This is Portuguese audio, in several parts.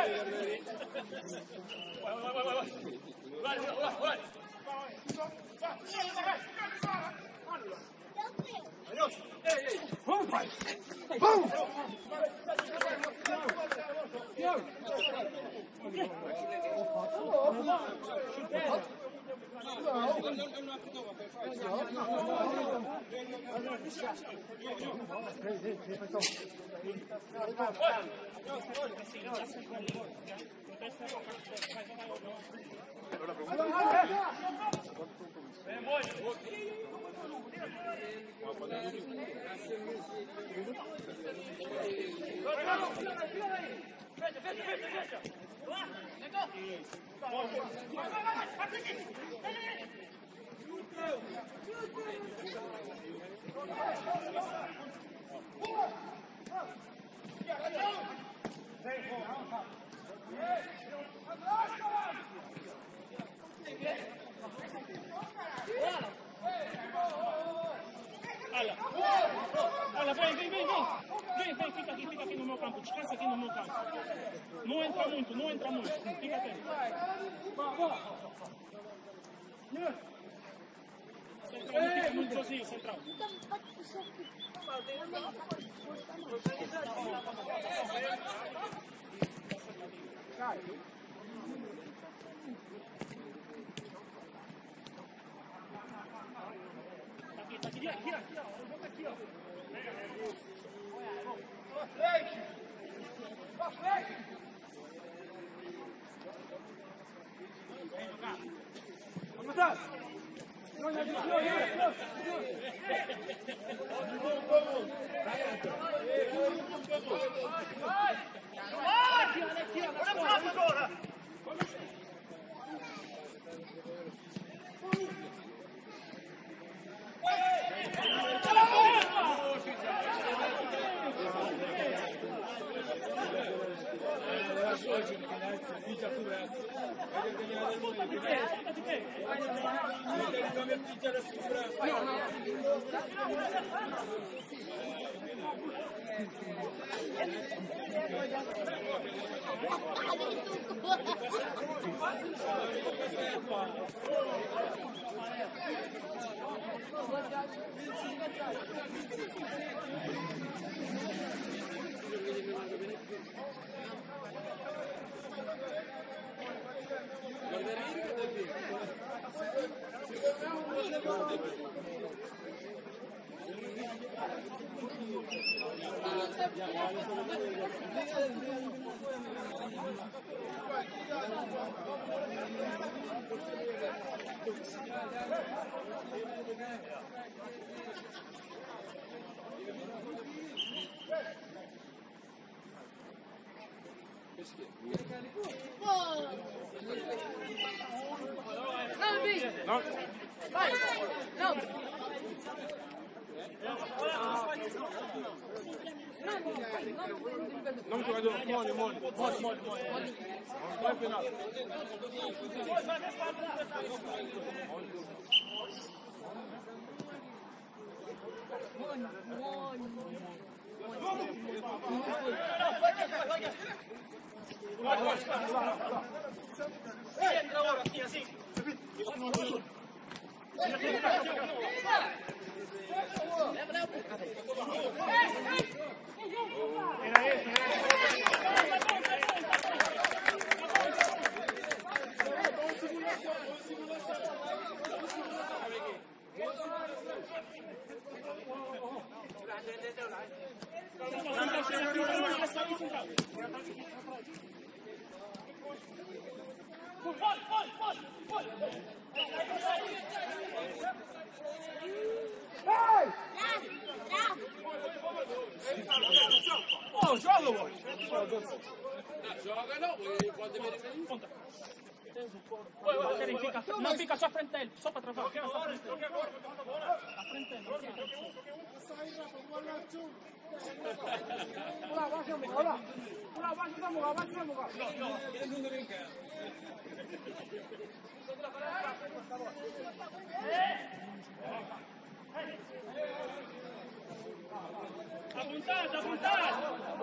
Vem, fica aqui no meu campo, descansa aqui no meu campo. Não entra muito, fica atento. Central, não fica muito sozinho, central. Aqui, ó. No. Vai. Não. Não, jogador. Mole. Vai final. Entra agora, assim. Joga, boy! Joga não, pode ver ele. Ponta. Não fica só à frente dele, só para travar. Fica só à frente dele. À frente dele. Olá, baixa a bola. Olá, baixa a bola. Não, ele não brinca. vontade, à vontade.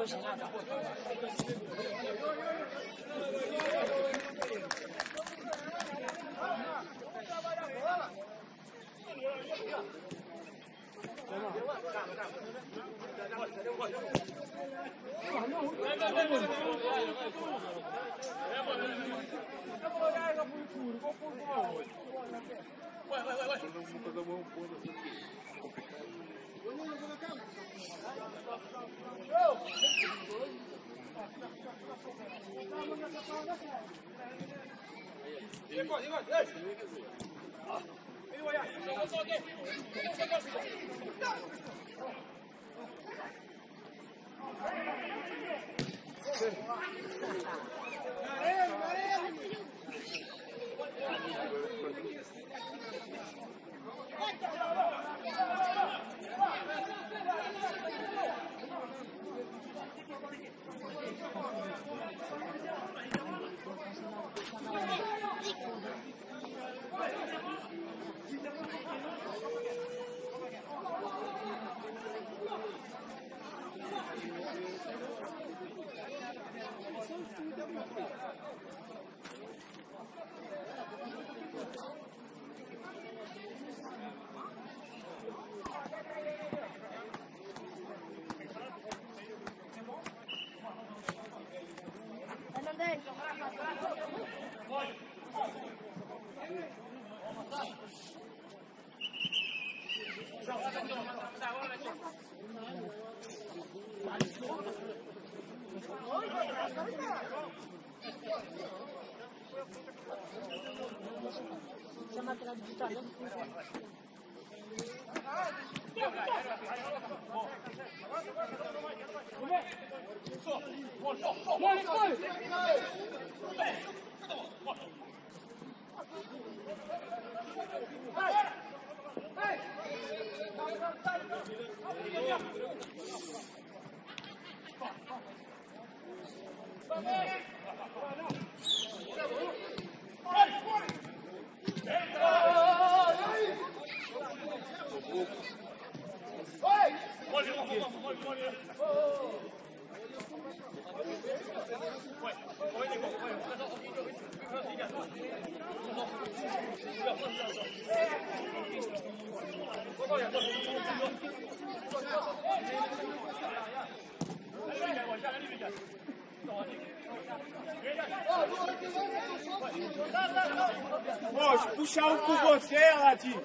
Poxa, puxar um com você, Ladinho.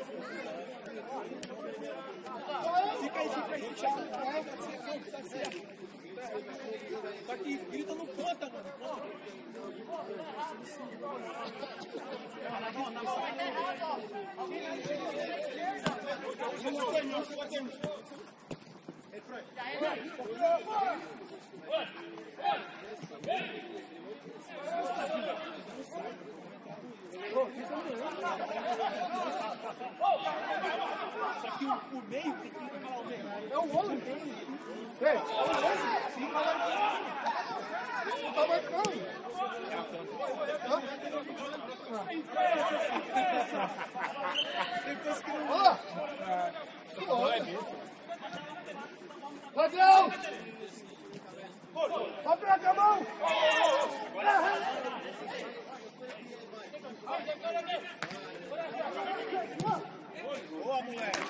Fica aí, puxa um com você, tá certo. Só que grita no ponta, mano. Só que o meio tem que ficar o meio. É o outro. É o outro. Sim, não tá marcando. Padrão! Vai pra cá, mão! Boa, moleque!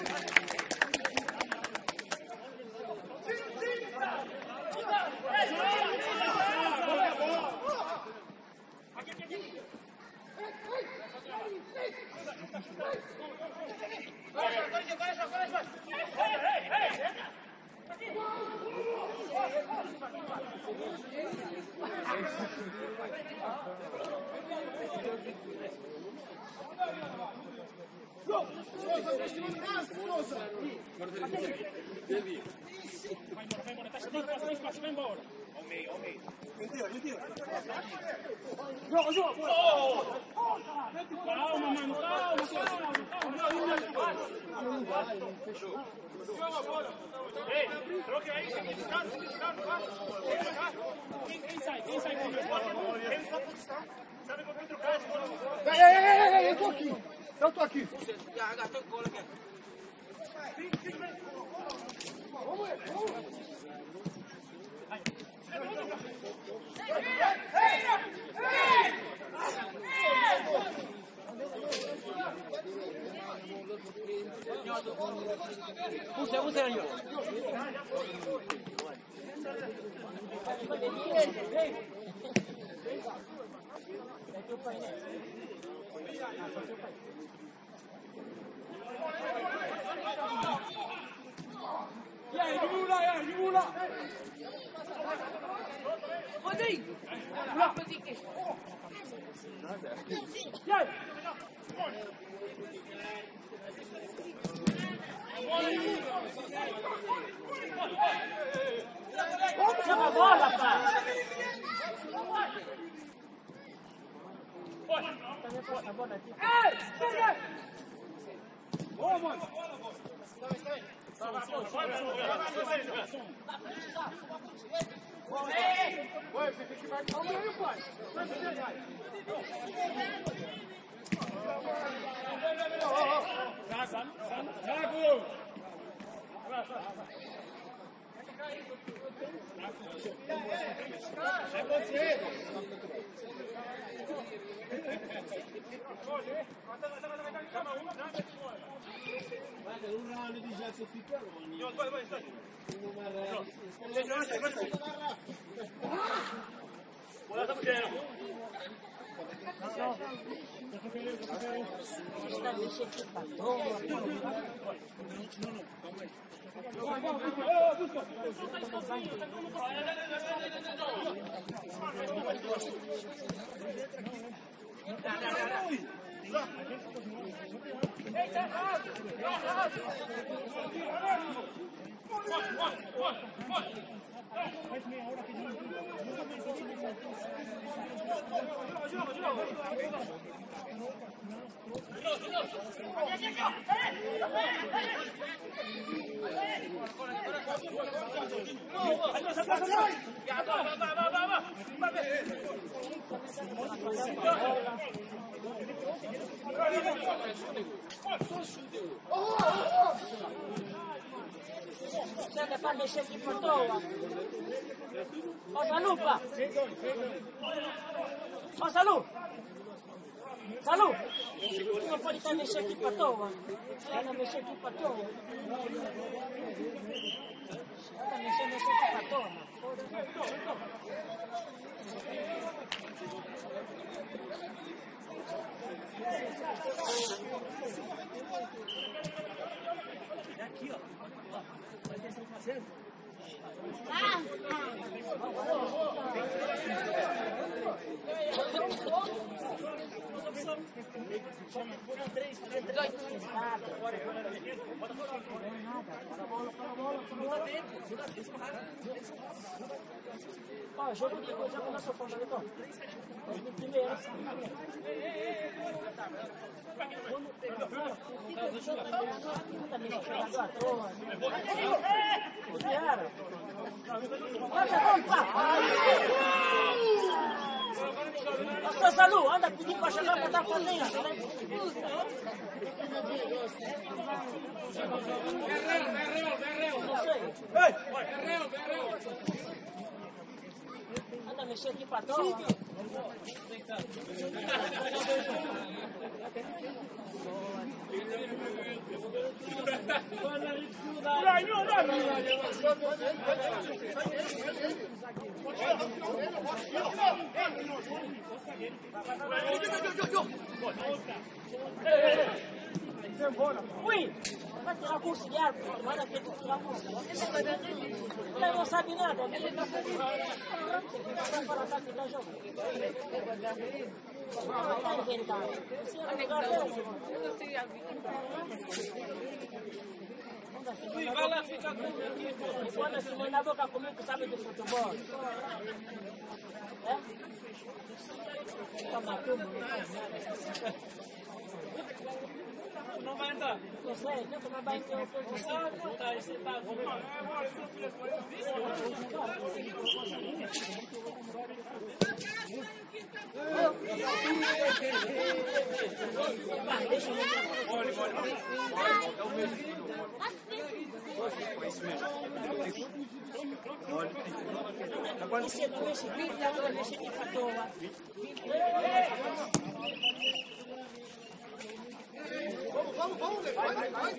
Vai embora. Ao meio. Mentira. Calma, mano, calma. Ei, troque aí, quem sai com ele? Sabe como trocar? Ei, eu tô aqui. Vamos. Chama a bola, pá! A bola aqui. Boa, mano! Vai, você tem que marcar o meio, pai. É você! Un round di Jazz Ficcaroni. Serve para mexer aqui por toa. Ó, Salu, pá. Ó, Salu. Salu. Não pode estar mexendo aqui para toa. Ela mexer aqui para toa. Ela mexer aqui para toa. Aqui, ó. Vai ter que fazer. Ó, jogo de coisa com nossa forma, então. No primeiro. Pastor Salu, anda pedindo para chegar para estar fazendo isso, né? Anda mexer aqui para toa. Ui! Vai tirar o curso de árbitro, vai daqui tirar o curso. Ele não sabe nada, ele está fazendo. Vai para o ataque do jogo. Não está inventando. Você é o lugar dele. Vai lá ficar comigo aqui, pô. E quando se põe na boca comigo que sabe de futebol. É? Toma tudo, não faz nada. Não vai andar. Não sei, não toma banho que eu consigo. Tá, esse tá bom. Você não mexe aqui, não mexe aqui para toa. Vamos, vai.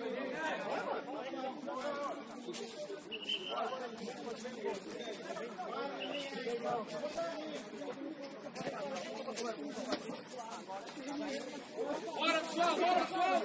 Bora, pessoal, bora, pessoal!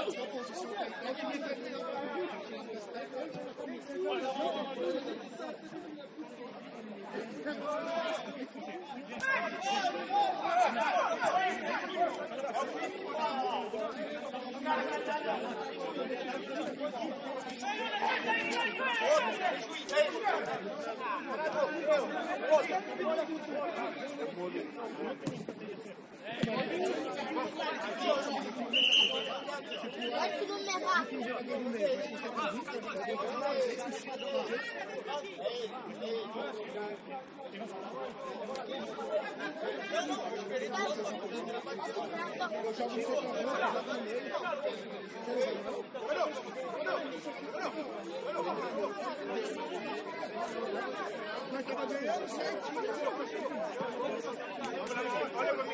Olha pra mim,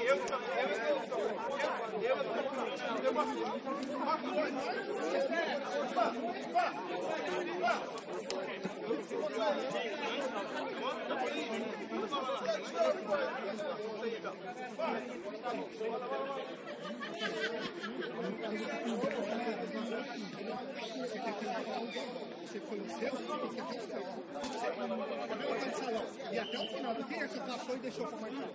você foi no seu, porque até o final. E até o final, quem é que passou e deixou para marcar?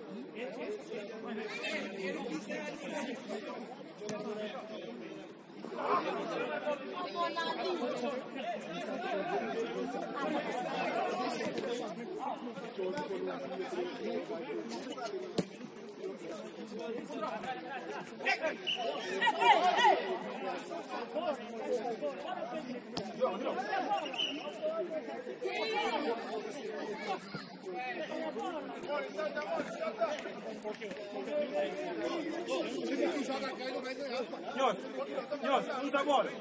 Senhor, usa a bola.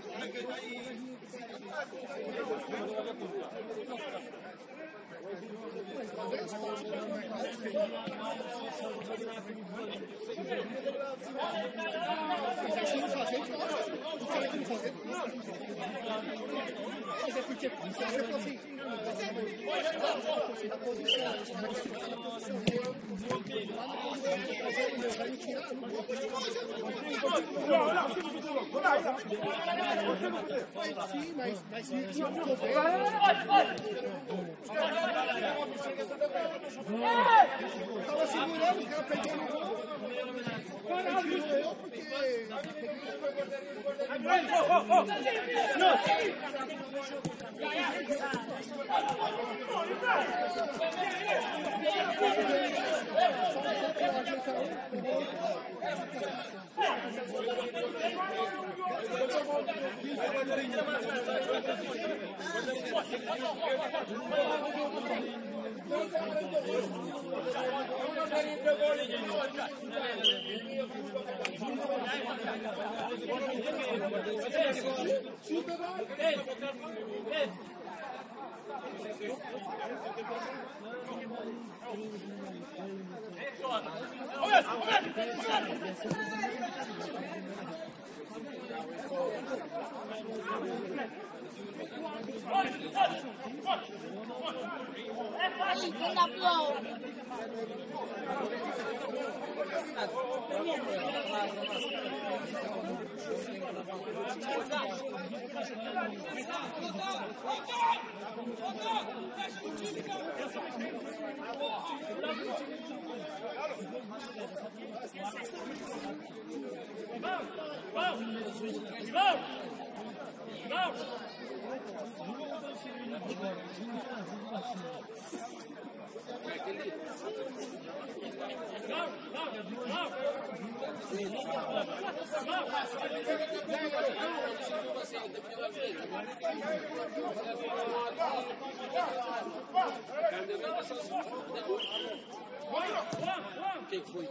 Sim, mas se tava segurando, o cara perdeu no gol. Quem foi?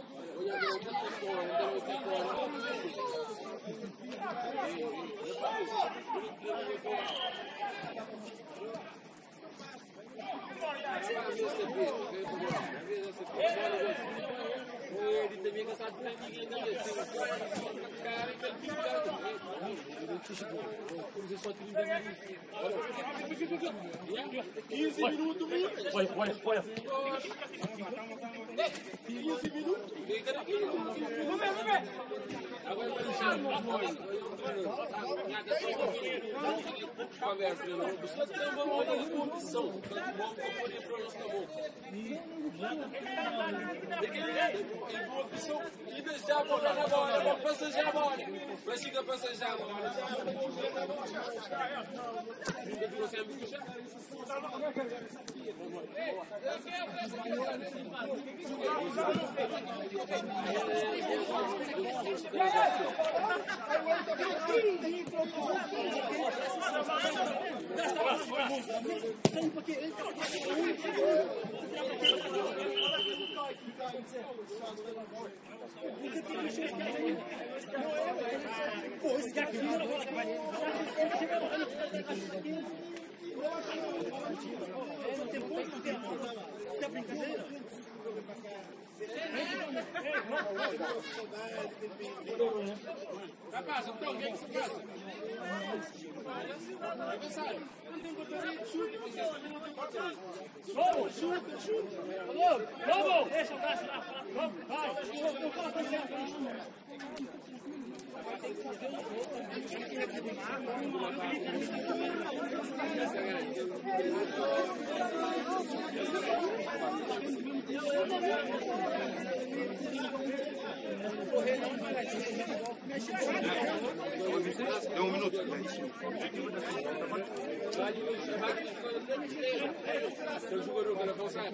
Foi E deixar a bola na bola, passagear a bola. Mas fica passagear a bola. Pô, esse cara que vira a bola que vai. Não tem ponto, não tem a bola. Isso é brincadeira? Rapaz, então, o que é que se passa? Vamos, chuta, chuta. Vamos, deixa o braço lá. Vamos, vai. Eu falo pra você. Deu um minuto. Seu jogador para avançar.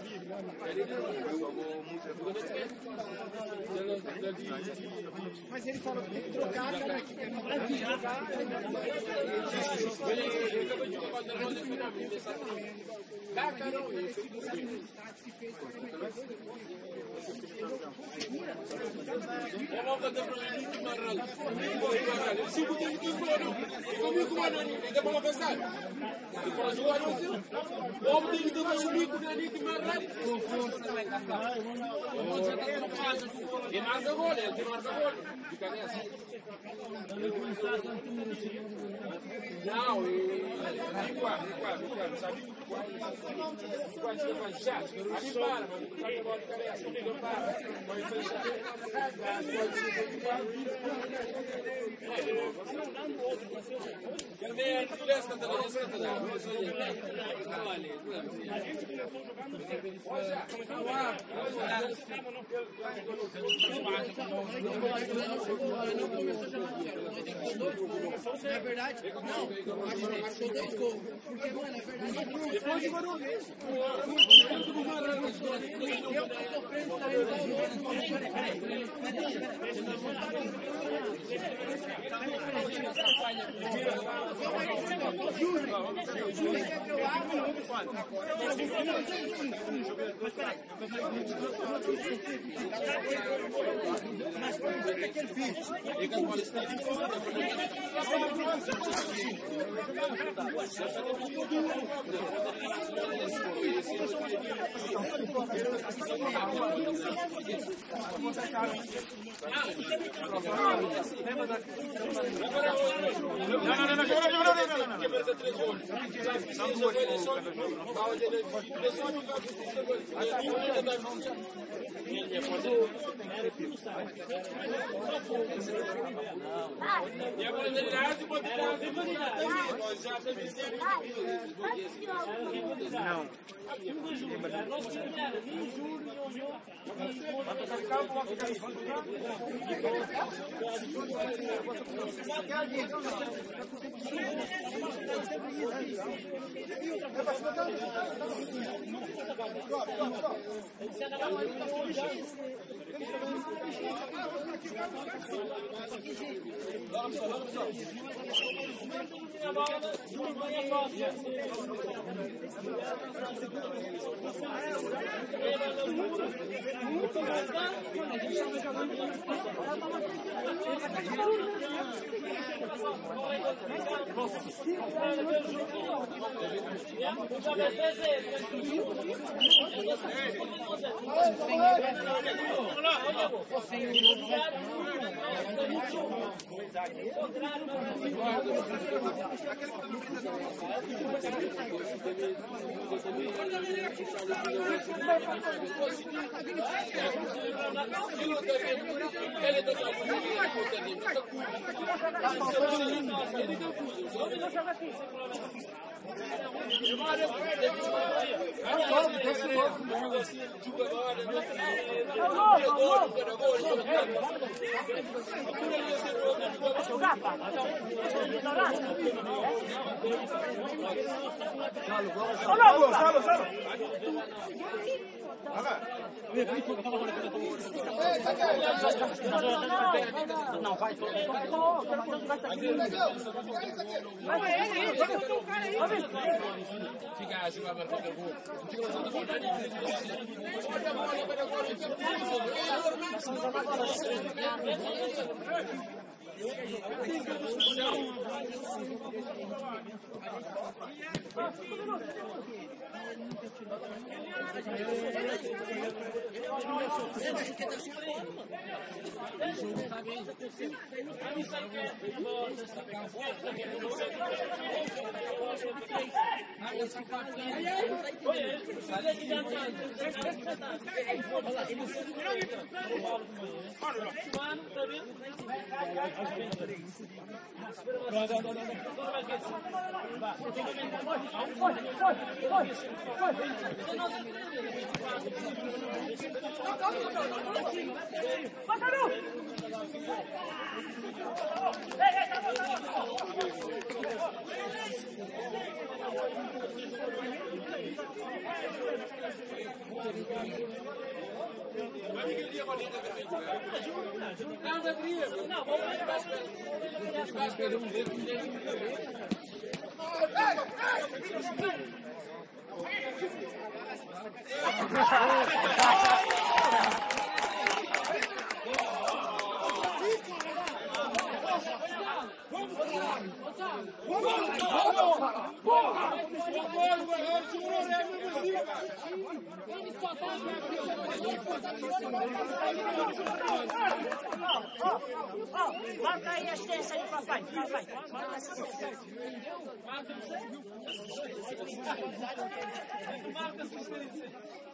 Mas ele falou que tem que trocar, cara. Que tem que trocar. Ele acabou de jogar na roda final. Vamos fazer para ele de marralo. Se você não quiser, comigo mano, ainda vamos avançar. E para jogar assim, vamos ter que tomar um bico na linha de marralo. E mais agora, ele tem mais agora. Fica nessa. Não, igual, sabe? Já, ali para, Na verdade, não, achou 2 gols. Porque, mano, na verdade, depois de Manu, eu tô sofrendo Júlio, quer que eu abra? E a modalidade Não. Vamos só. a bola, venha fácil. Muito bom, Não, vai todo. Fica a jogar para qualquer gol. Marca aí a assistência aí, papai. Marca a assistência. Marca a assistência.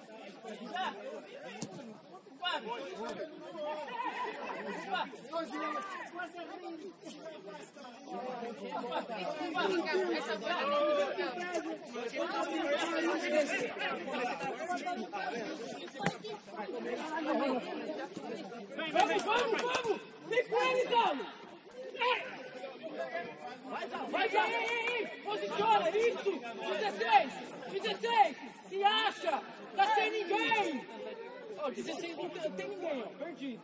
Vamos! Vem com ele, Zalo! Vai, posiciona, isso! 16! Se acha! Tá sem ninguém! Ó, 16 não tem ninguém, ó, perdido.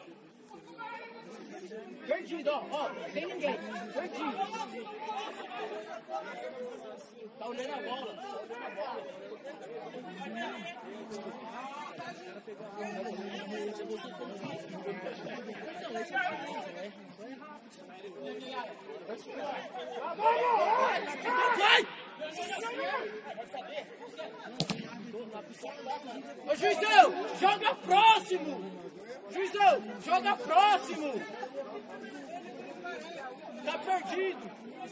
Perdido, ó, tem ninguém, perdido. Tá olhando a bola. Vai! Ô Juizão, joga próximo! Juizão, joga próximo! Tá perdido!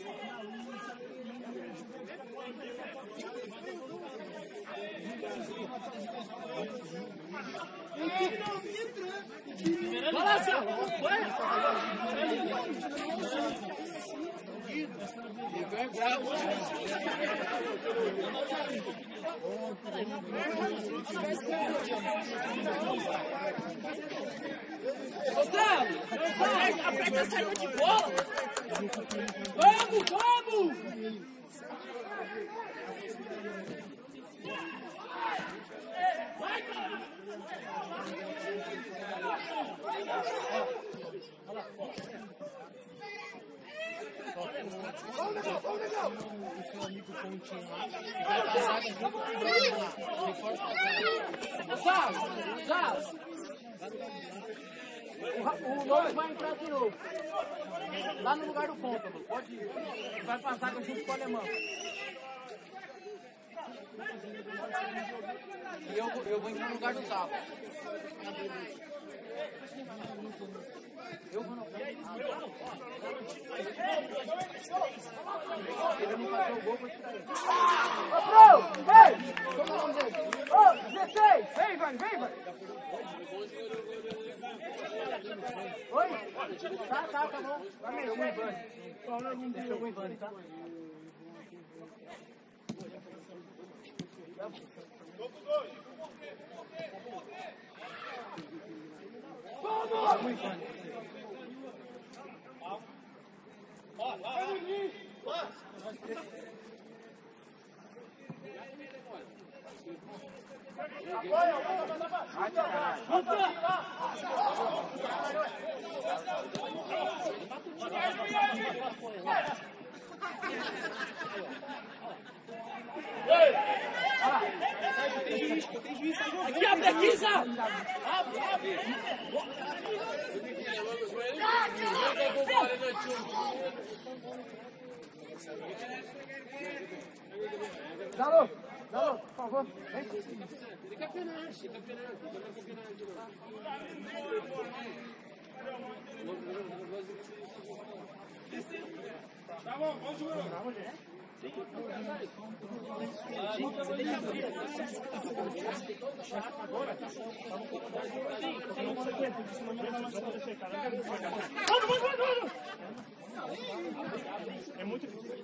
Balança! Gustavo, aperta a saída de bola! Vamos! Vai, cara! Olha O Lobo vai entrar de novo. Lá no lugar do ponta, pode ir. Vai passar junto com o alemão. E eu vou entrar no lugar do Zalo. Eu vou no lugar. Ele não fazer o gol, vou tirar ele. Ô, Pro! Vem! Como é o nome dele? Ô, 16! Vem, vai, vem, vai! Oi? Tá bom. Vai mexer com o Ivan. Deixa com o Ivan, tá? Aqui, abre aqui, Zé! Abre! Zalo, por favor, vem. Tá bom, vamos jogar. É muito difícil.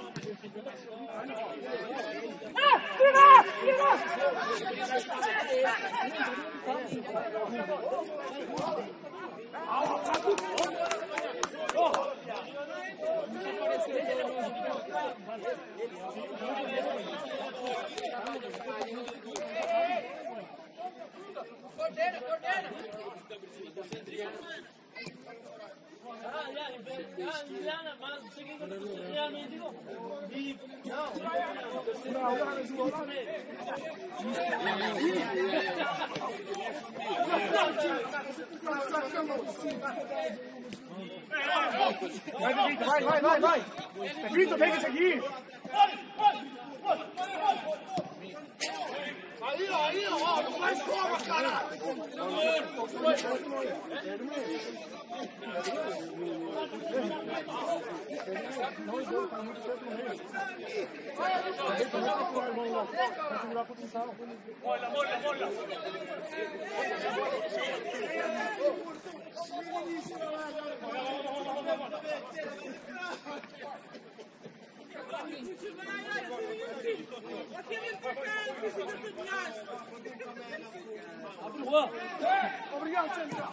Vai! Vitor, pega isso aqui! Aí, ó, não faz cova, caralho! Obrigado, Central.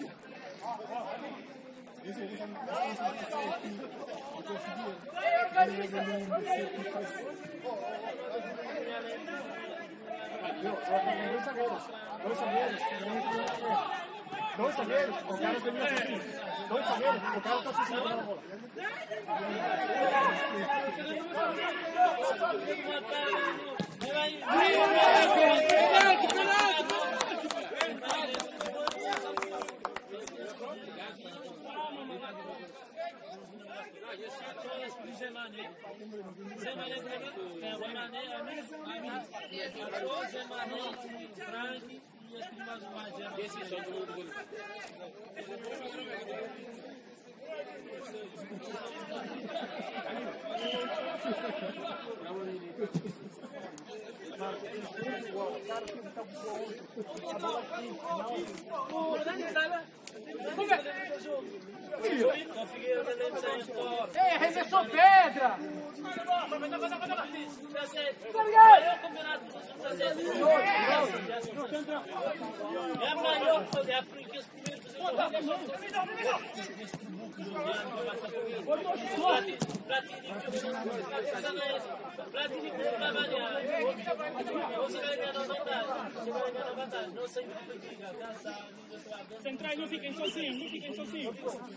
Dois zagueiros, o cara termina assim. Dois zagueiros, o cara tá assistindo a bola. Ei, arremessou pedra! É maior que fazer, porque os primeiros Centrais não fiquem sozinhos, não fiquem sozinhos.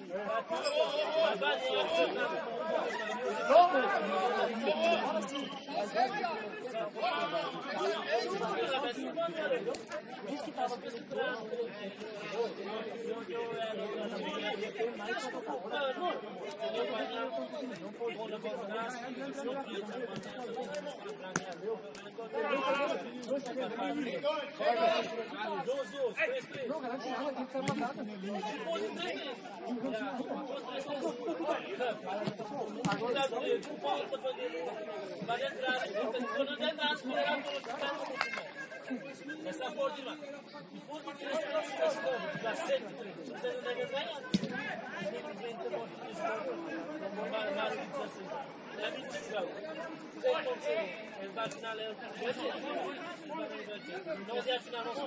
Essa fortuna. Depois de 3 pontos, dá 7. Você não deve ganhar. Mais de 16. É 25 graus. 6 pontos. Ele vai final é o nós é a final nosso.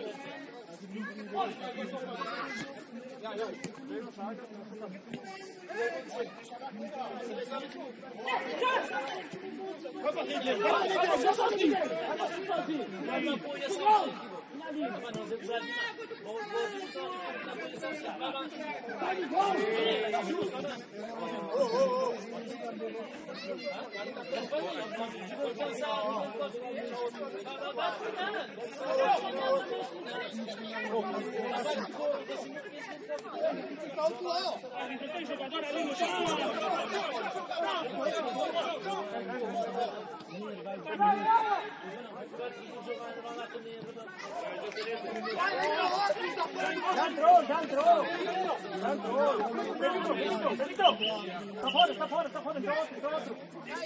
Tem jogador ali no chão. Já entrou. Tá fora, entrou outro.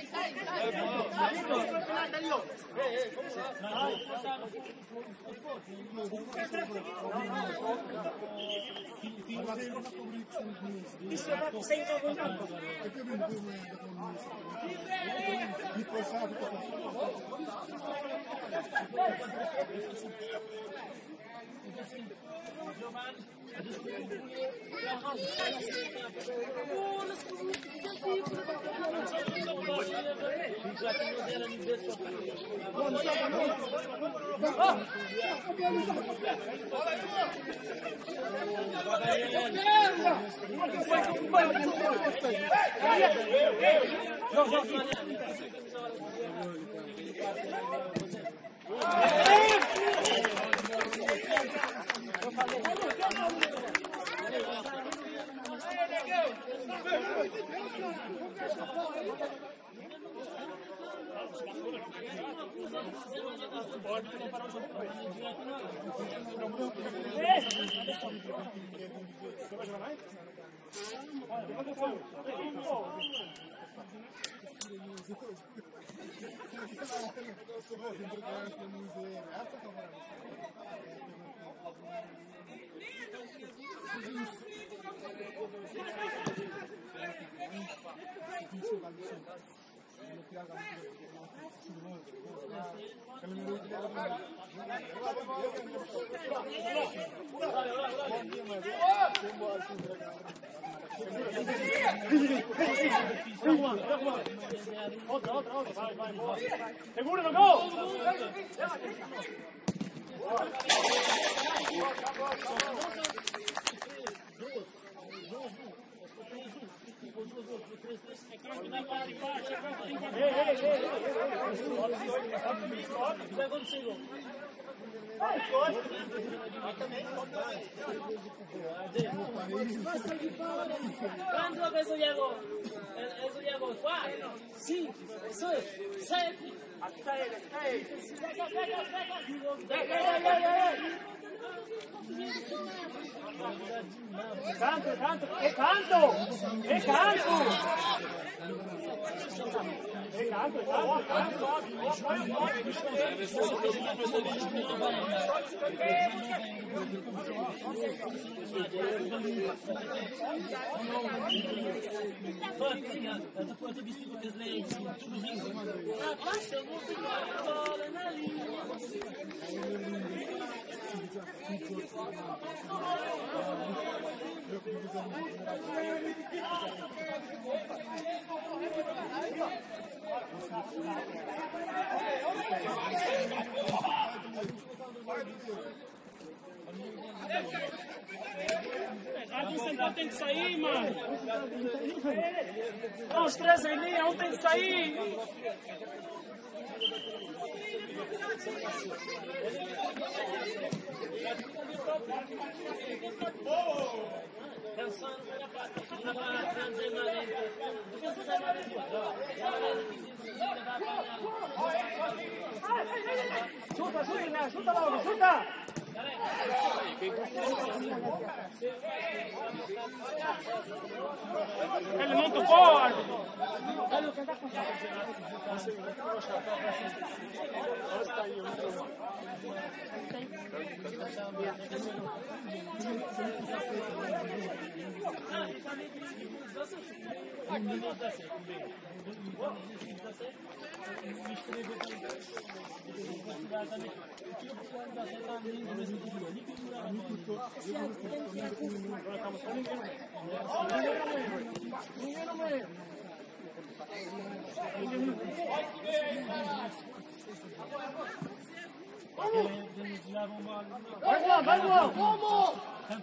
Outra. Vai. Segura no gol! Quando vez eu llego 4, 5, 6, 7. Hasta ele. Canto. O central tem que sair, mano. Não, os três em linha, um tem que sair. Chuta, chuta, chuta logo, chuta! Ele não tocou, Vai, Luan! Vamos!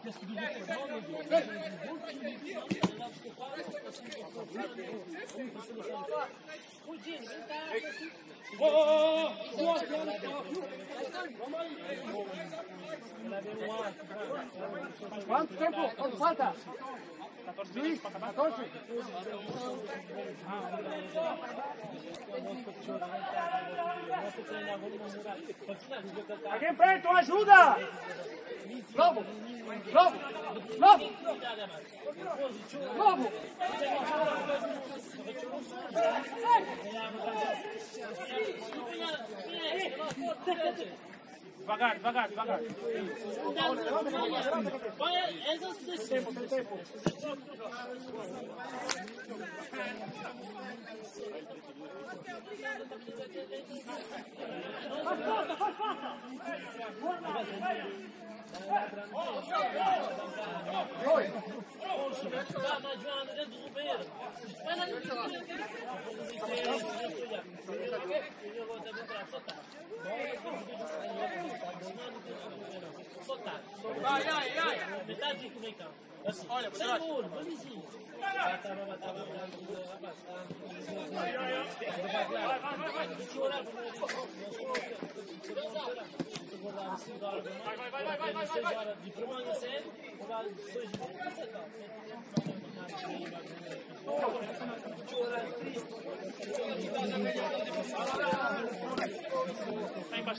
Quanto tempo? Quanto falta? 14. Aqui em frente, ajuda! Lobo! Lobo! Lobo! Lobo! Devagar, devagar, devagar. Tempo. Faz falta! Oi! Vai. Metade do meio campo. Assim, olha, vamos. Está embaixo.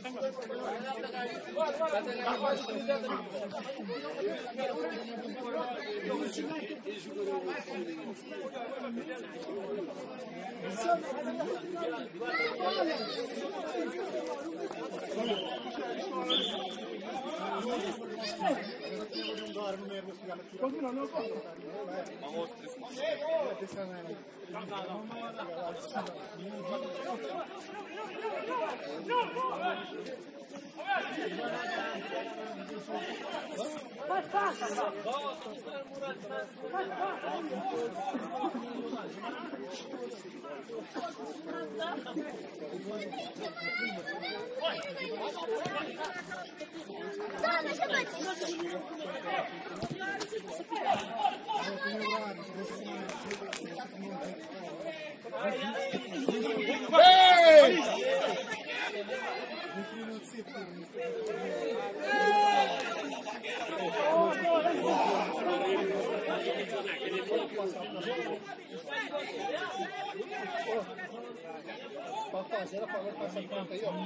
Pode fazer, ela falou passar a conta aí, ó.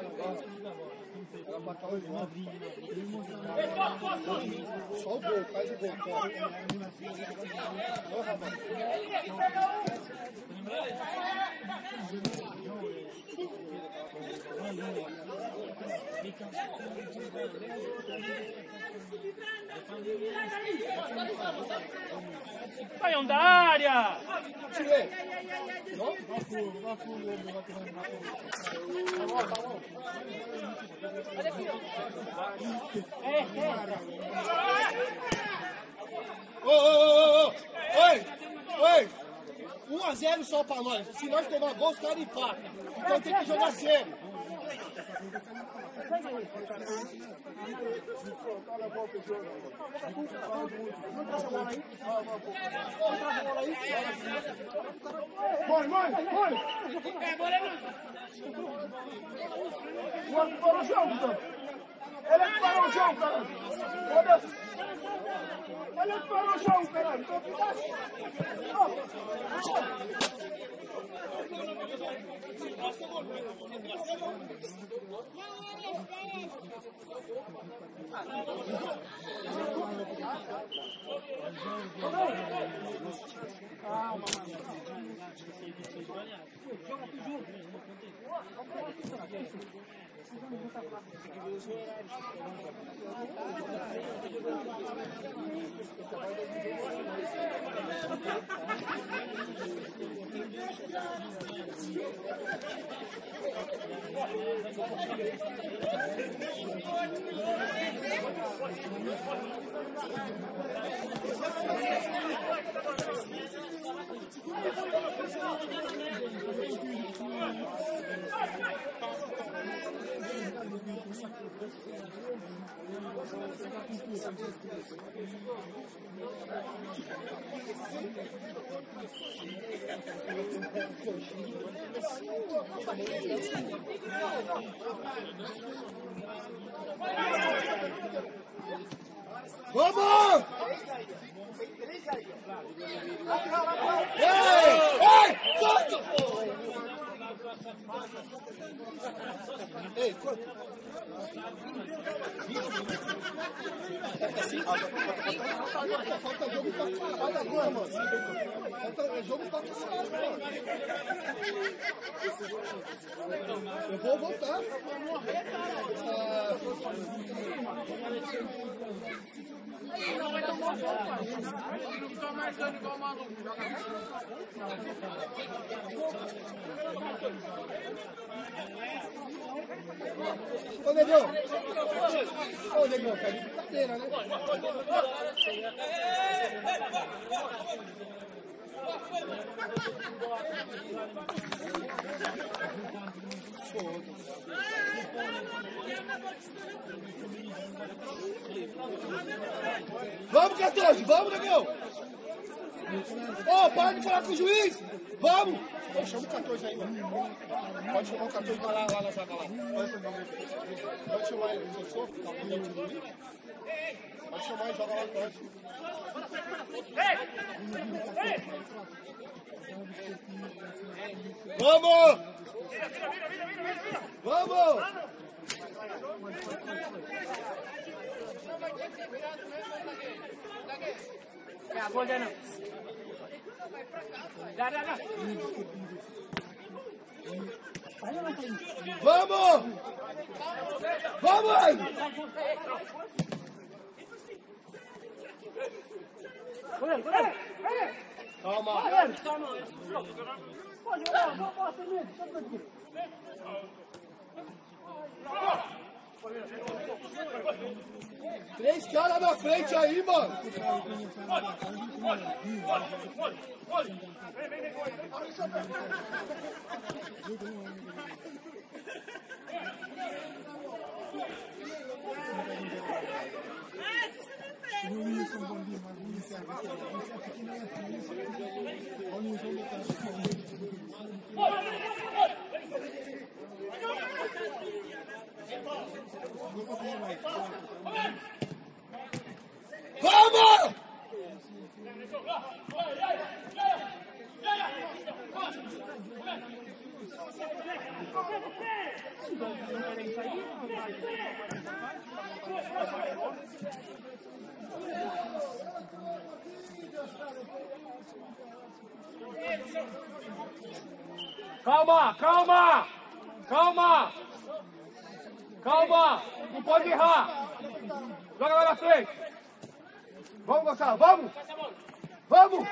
Ela matou o irmão. Só o gol, faz o gol. Ó, rapaz. Saiam da área! Tirei! Vai fundo, vai tirando. Tá bom. Olha aqui, ó. Oi! 1-0 só pra nós. Se nós tomar gol, os caras empatam. Então tem que jogar sério. Para o chão, então. Ele é para o chão, caralho. Ele é para o chão, caralho. Vamos! Ei! Solta! Ei, corta! Falta jogo pra caralho agora, mano. Falta jogo pra caralho, mano. Eu vou voltar. Não vai tomar um pouco, pai. Não fica mais dando igual maluco. Ô, Negão! Ô, Negão, tá de brincadeira, né? Vamos, 14! Vamos, Negão! Ô, para de falar com o juiz! Vamos! Ô, chama o 14 aí, mano. Pode chamar o 14 e vai lá na zaga lá. Pode chamar ele, eu sou. Pode chamar e joga lá no canto. Vamos! Vamos! Ya, gol de no. Ya. Vamos! Vamos aí! Calma! Três caras na frente aí, mano! Vamos! Calma, calma! Calma! Calma! Não pode errar! Joga lá na frente! Vamos, Gonçalo, vamos! Vamos!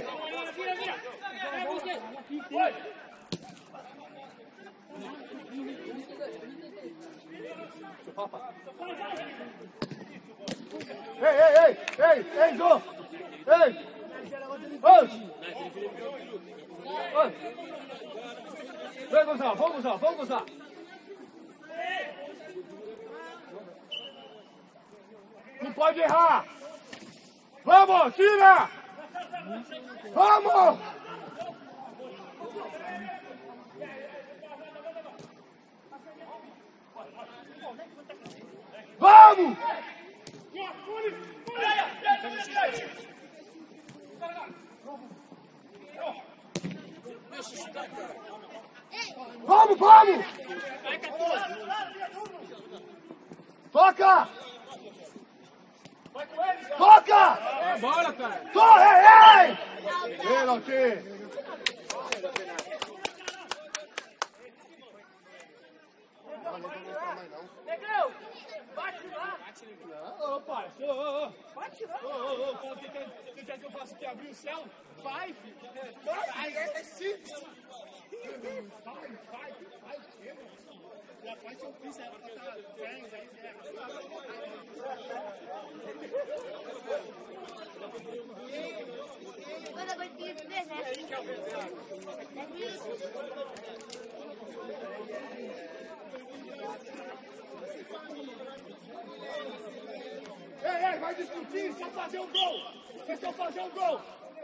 Ei, Jô! Ei! Oi! Vem, Gonçalo, vamos, Gonçalo, vamos, Gonçalo! Não pode errar! Vamos, tira! Vamos! Vamos! Vamos, vamos! Toca! Toca! É bola, cara. Corre, ei! Pênalti! Negrão, bate lá. Ô, pai, ô. Bate lá. Ô, você quer que eu faça o que? Abrir o céu? Vai, filho. Vai, é simples. Vai. Já faz seu piso, ela tá bem, Quando eu vou te dizer, né? Ei, vai discutir, só fazer um gol! É só fazer um gol!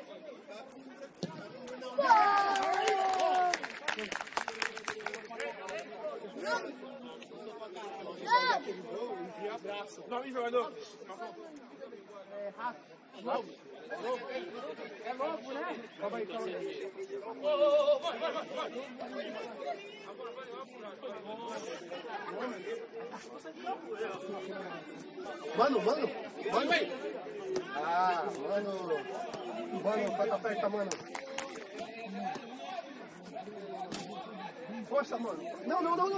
Não, jogador. É logo, né? Calma aí. Mano. Ah, mano, vai pra festa, mano. Força, mano. Não.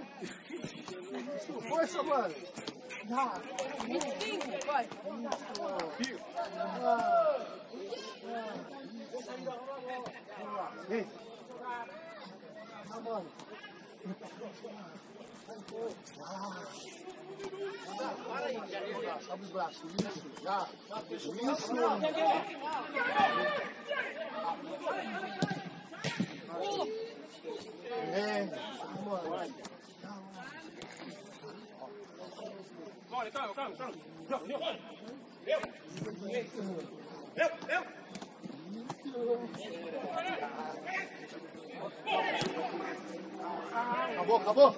Força, mano. Ah. 25, vai. Vem. Ah, mano. Para aí, sobe os braços. Isso, já. Isso. É, mano. Calma. Acabou.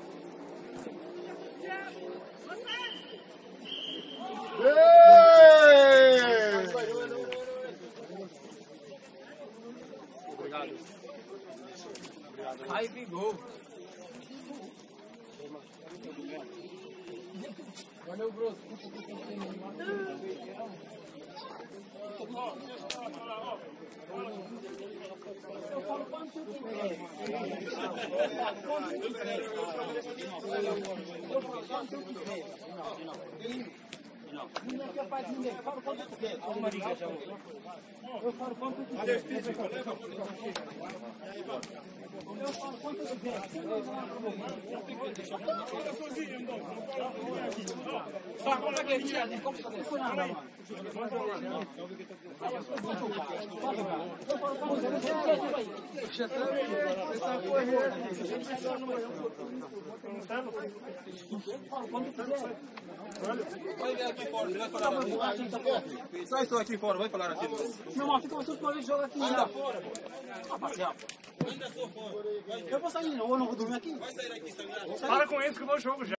Aí vingou. Valeu, Bruno. Vai ver aqui fora, vai falar aqui. Sai só aqui fora, vai falar aqui. Meu irmão, fica você com o jogo aqui. Anda fora, pô. Rapaziada. Ainda sou fora. Eu vou sair, não vou dormir aqui. Vai sair aqui, tá ligado? Para com isso que eu vou jogo já.